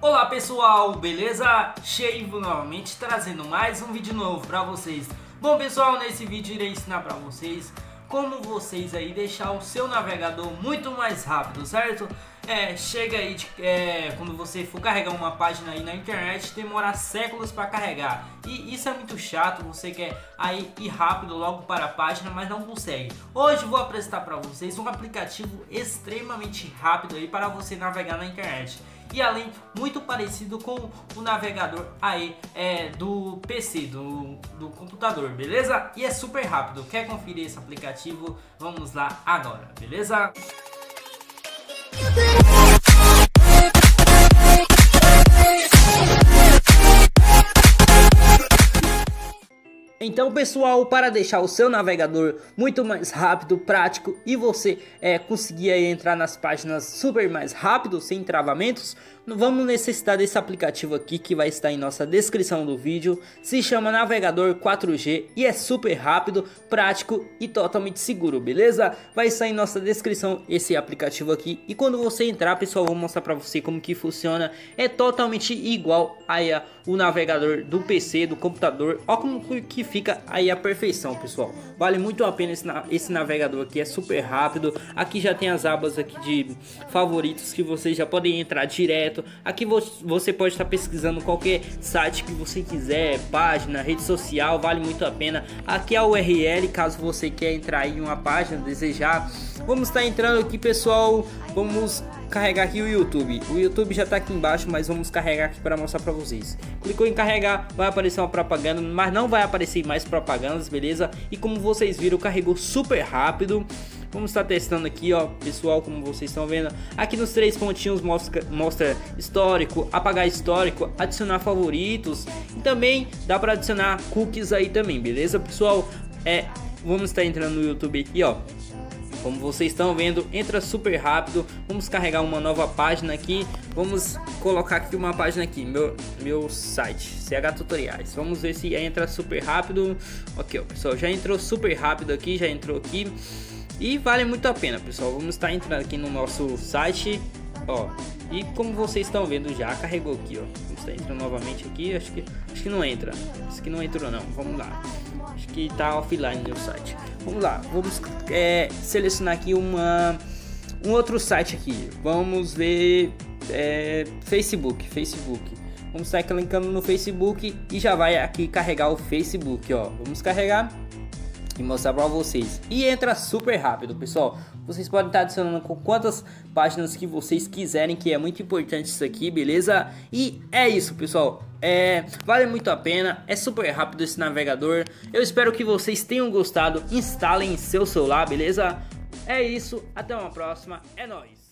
Olá pessoal, beleza? Cheivo novamente trazendo mais um vídeo novo pra vocês. Bom pessoal, nesse vídeo irei ensinar pra vocês como vocês aí deixar o seu navegador muito mais rápido, certo? Chega aí quando você for carregar uma página aí na internet, demora séculos para carregar. E isso é muito chato, você quer aí ir rápido logo para a página, mas não consegue. Hoje vou apresentar para vocês um aplicativo extremamente rápido aí para você navegar na internet. E além, muito parecido com o navegador aí do PC, do computador, beleza? E é super rápido. Quer conferir esse aplicativo? Vamos lá agora, beleza? Então pessoal, para deixar o seu navegador muito mais rápido, prático e você conseguir aí entrar nas páginas super mais rápido, sem travamentos, vamos necessitar desse aplicativo aqui que vai estar em nossa descrição do vídeo. Se chama Navegador 4G e é super rápido, prático e totalmente seguro, beleza? Vai estar em nossa descrição esse aplicativo aqui e quando você entrar, pessoal, eu vou mostrar para você como que funciona. É totalmente igual aí o navegador do PC, do computador. Olha como que fica aí a perfeição, pessoal. Vale muito a pena esse navegador aqui, é super rápido. Aqui já tem as abas aqui de favoritos que vocês já podem entrar direto. Aqui você pode estar pesquisando qualquer site que você quiser, página, rede social, vale muito a pena. Aqui é a URL, caso você quer entrar em uma página, desejar. Vamos estar entrando aqui, pessoal. Vamos carregar aqui o YouTube. O YouTube já está aqui embaixo, mas vamos carregar aqui para mostrar para vocês. Clicou em carregar, vai aparecer uma propaganda, mas não vai aparecer mais propagandas, beleza? E como vocês viram, carregou super rápido. Vamos estar testando aqui, ó, pessoal, como vocês estão vendo. Aqui nos três pontinhos mostra histórico, apagar histórico, adicionar favoritos. E também dá para adicionar cookies aí também, beleza, pessoal? Vamos estar entrando no YouTube aqui, ó. Como vocês estão vendo, entra super rápido. Vamos carregar uma nova página aqui. Vamos colocar aqui uma página aqui, meu site, CH Tutoriais. Vamos ver se entra super rápido. Ok, ó, pessoal, já entrou super rápido aqui, já entrou aqui. E vale muito a pena, pessoal. Vamos estar entrando aqui no nosso site, ó. E como vocês estão vendo, já carregou aqui, ó. Vamos estar entrando novamente aqui. Acho que não entra. Acho que não entrou não. Vamos lá. Acho que tá offline no site. Vamos lá. Vamos selecionar aqui um outro site aqui. Vamos ver Facebook. Vamos estar clicando no Facebook e já vai aqui carregar o Facebook, ó. Vamos carregar e mostrar para vocês. E entra super rápido, pessoal. Vocês podem estar adicionando com quantas páginas que vocês quiserem, que é muito importante isso aqui, beleza? E é isso, pessoal. Vale muito a pena, é super rápido esse navegador. Eu espero que vocês tenham gostado. Instalem em seu celular, beleza? É isso, até uma próxima, é nóis.